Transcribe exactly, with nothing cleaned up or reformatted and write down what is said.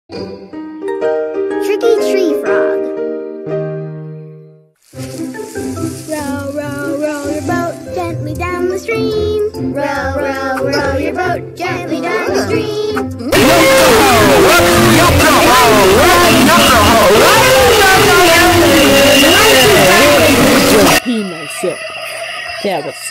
Tricky Tree Frog. Row, row, row your boat gently down the stream. Row, row, row your boat gently down the stream. Pee myself. That was